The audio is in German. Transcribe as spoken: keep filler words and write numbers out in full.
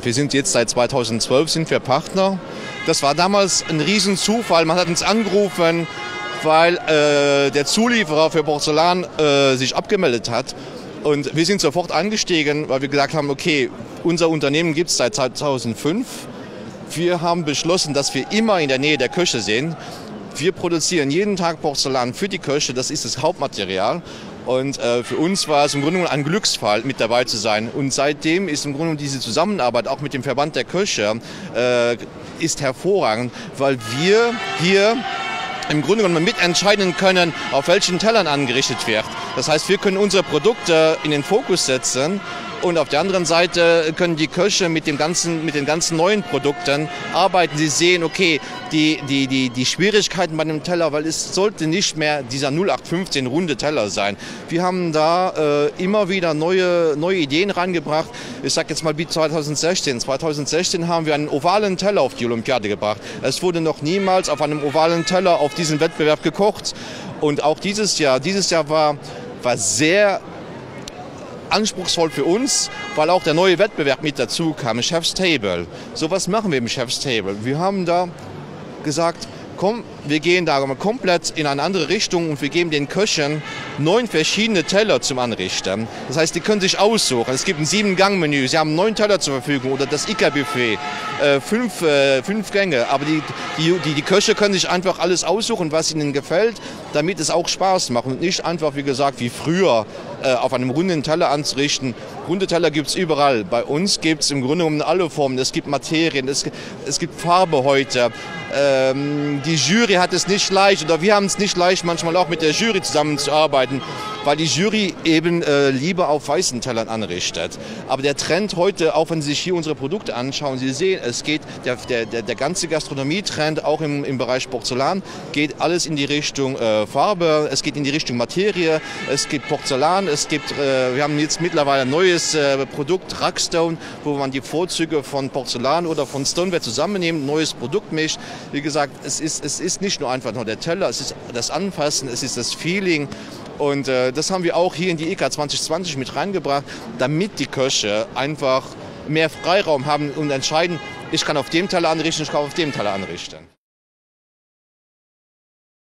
Wir sind jetzt seit zweitausendzwölf sind wir Partner. Das war damals ein Riesenzufall. Man hat uns angerufen, weil äh, der Zulieferer für Porzellan äh, sich abgemeldet hat. Und wir sind sofort eingestiegen, weil wir gesagt haben, okay, unser Unternehmen gibt es seit zweitausendfünf. Wir haben beschlossen, dass wir immer in der Nähe der Köche sind. Wir produzieren jeden Tag Porzellan für die Köche, das ist das Hauptmaterial. Und äh, für uns war es im Grunde ein Glücksfall, mit dabei zu sein. Und seitdem ist im Grunde diese Zusammenarbeit auch mit dem Verband der Köche äh, ist hervorragend, weil wir hier im Grunde genommen mitentscheiden können, auf welchen Tellern angerichtet wird. Das heißt, wir können unsere Produkte in den Fokus setzen. Und auf der anderen Seite können die Köche mit, dem ganzen, mit den ganzen neuen Produkten arbeiten. Sie sehen, okay, die, die, die, die Schwierigkeiten bei dem Teller, weil es sollte nicht mehr dieser null acht fünfzehn runde Teller sein. Wir haben da äh, immer wieder neue, neue Ideen reingebracht. Ich sage jetzt mal wie zweitausendsechzehn. zweitausendsechzehn haben wir einen ovalen Teller auf die Olympiade gebracht. Es wurde noch niemals auf einem ovalen Teller auf diesem Wettbewerb gekocht. Und auch dieses Jahr, dieses Jahr war, war sehr anspruchsvoll für uns, weil auch der neue Wettbewerb mit dazu kam, Chef's Table. So was machen wir im Chef's Table. Wir haben da gesagt, komm, wir gehen da komplett in eine andere Richtung und wir geben den Köchen neun verschiedene Teller zum Anrichten. Das heißt, die können sich aussuchen. Es gibt ein Sieben-Gang-Menü, sie haben neun Teller zur Verfügung oder das IKEA-Buffet, äh, fünf, äh, fünf Gänge. Aber die, die, die, die Köche können sich einfach alles aussuchen, was ihnen gefällt, damit es auch Spaß macht und nicht einfach, wie gesagt, wie früher äh, auf einem runden Teller anzurichten. Runde Teller gibt es überall. Bei uns gibt es im Grunde genommen alle Formen. Es gibt Materien, es, es gibt Farbe heute. Ähm, die Jury hat es nicht leicht oder wir haben es nicht leicht, manchmal auch mit der Jury zusammenzuarbeiten, weil die Jury eben äh, lieber auf weißen Tellern anrichtet. Aber der Trend heute, auch wenn Sie sich hier unsere Produkte anschauen, Sie sehen, es geht, der, der, der ganze Gastronomietrend, auch im, im Bereich Porzellan, geht alles in die Richtung äh, Farbe, es geht in die Richtung Materie, es gibt Porzellan, es gibt, äh, wir haben jetzt mittlerweile ein neues äh, Produkt, Rockstone, wo man die Vorzüge von Porzellan oder von Stoneware zusammennimmt, ein neues Produkt mischt. Wie gesagt, es ist, es ist nicht nur einfach nur der Teller, es ist das Anfassen, es ist das Feeling. Und äh, das haben wir auch hier in die ICA zwanzig zwanzig mit reingebracht, damit die Köche einfach mehr Freiraum haben und entscheiden, ich kann auf dem Teller anrichten, ich kann auf dem Teller anrichten.